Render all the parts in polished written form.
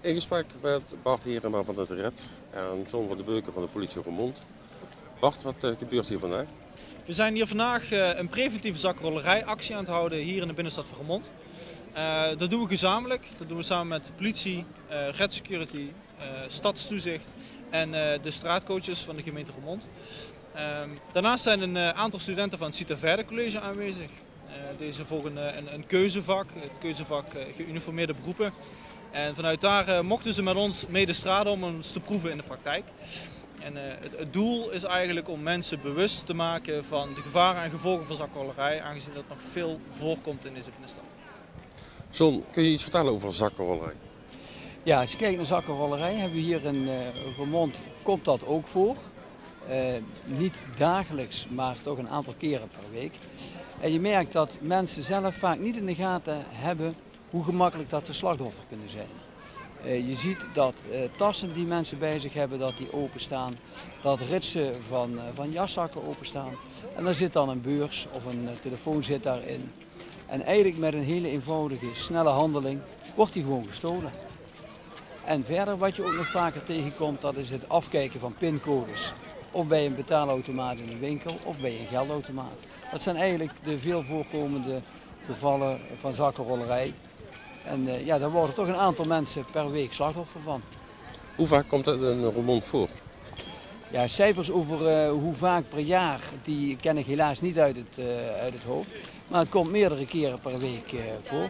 In gesprek met Bart Herema van het Red en John van de Beuken van de politie Roermond. Bart, wat gebeurt hier vandaag? We zijn hier vandaag een preventieve zakkenrollerijactie aan het houden hier in de binnenstad van Roermond. Dat doen we gezamenlijk. Dat doen we samen met politie, Red Security, stadstoezicht en de straatcoaches van de gemeente Roermond. Daarnaast zijn een aantal studenten van het Cita Verde College aanwezig. Deze volgen een keuzevak, het keuzevak geuniformeerde beroepen. En vanuit daar mochten ze met ons mee de straat om ons te proeven in de praktijk. En het doel is eigenlijk om mensen bewust te maken van de gevaren en gevolgen van zakkenrollerij, aangezien dat nog veel voorkomt in deze binnenstad. John, kun je iets vertellen over zakkenrollerij? Ja, als je kijkt naar zakkenrollerij, hebben we hier in Roermond, komt dat ook voor. Niet dagelijks, maar toch een aantal keren per week. En je merkt dat mensen zelf vaak niet in de gaten hebben hoe gemakkelijk dat ze slachtoffer kunnen zijn. Je ziet dat tassen die mensen bij zich hebben, dat die openstaan. Dat ritsen van jaszakken openstaan. En daar zit dan een beurs of een telefoon zit daarin. En eigenlijk met een hele eenvoudige, snelle handeling wordt die gewoon gestolen. En verder wat je ook nog vaker tegenkomt, dat is het afkijken van pincodes. Of bij een betaalautomaat in een winkel of bij een geldautomaat. Dat zijn eigenlijk de veel voorkomende gevallen van zakkenrollerij. En ja, daar worden toch een aantal mensen per week slachtoffer van. Hoe vaak komt dat in Roermond voor? Ja, cijfers over hoe vaak per jaar, die ken ik helaas niet uit het hoofd. Maar het komt meerdere keren per week voor.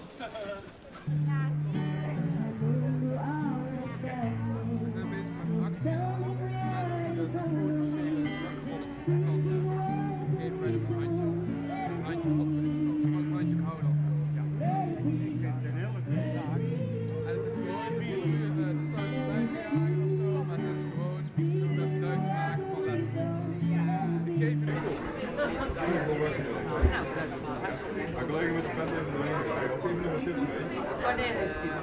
Wanneer heeft u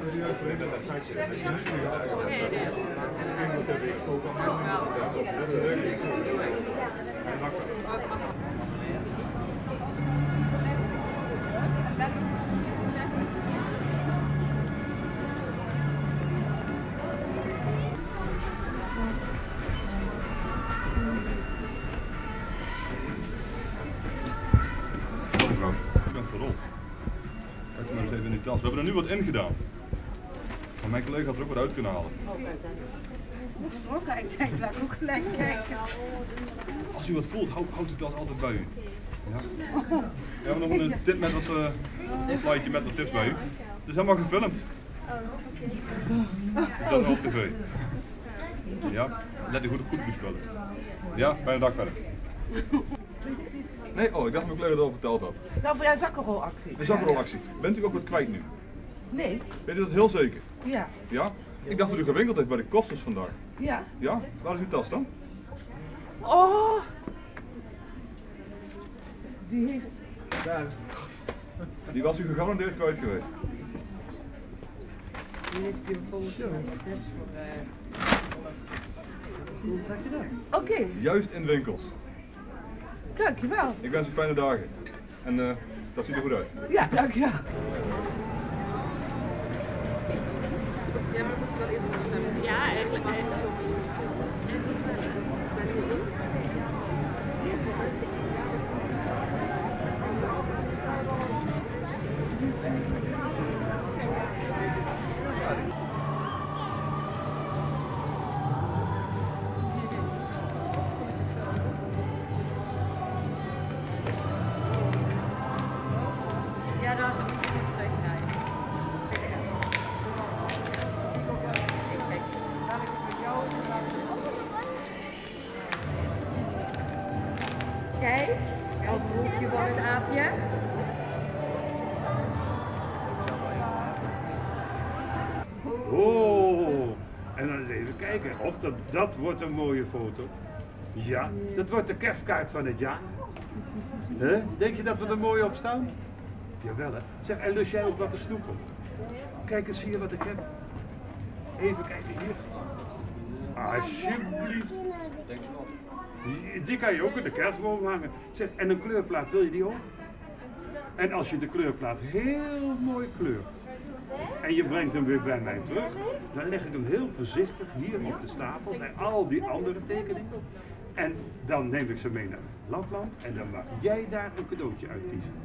We hebben er nu wat in gedaan. Maar mijn collega had er ook wat uit kunnen halen. Hoe geschrokken, ik denk, laat ik ook gelijk kijken. Als u wat voelt, houdt u dat altijd bij u. Ja? We hebben nog een tip met wat slide met wat tips bij u. Het is helemaal gefilmd. Het is allemaal op tv. Ja, let u goed bespullen. Ja, bijna dag verder. Nee, oh, ik dacht dat mijn collega dat al verteld had. Nou, voor jouw zakkenrolactie. De zakkenrolactie. Bent u ook wat kwijt nu? Nee. Weet u dat heel zeker? Ja. Ja? Ik dacht dat u gewinkeld heeft bij de kosters vandaag. Ja. Ja? Waar is uw tas dan? Oh! Die heeft... Daar is de tas. Die was u gegarandeerd kwijt geweest. Die heeft hier een foto. Dat is voor... Hoe zag je dat? Oké. Juist in winkels. Dankjewel. Ik wens u fijne dagen. En dat ziet er goed uit. Ja, dankjewel. Ja, maar moet je wel eerst toestemmen. Ja, eigenlijk zo. Ja, dan moet je terug naar je. Kijk, het broekje van het aapje. Oh, en dan eens even kijken. Of dat wordt een mooie foto. Ja, dat wordt de kerstkaart van het jaar. Huh? Denk je dat we er mooi op staan? Jawel hè. Zeg, en lust jij ook wat te snoepen? Kijk eens hier wat ik heb. Even kijken hier. Alsjeblieft. Die kan je ook in de kerstboom hangen. Zeg, en een kleurplaat, wil je die ook? En als je de kleurplaat heel mooi kleurt, en je brengt hem weer bij mij terug, dan leg ik hem heel voorzichtig hier op de stapel bij al die andere tekeningen. En dan neem ik ze mee naar Lapland en dan mag jij daar een cadeautje uitkiezen.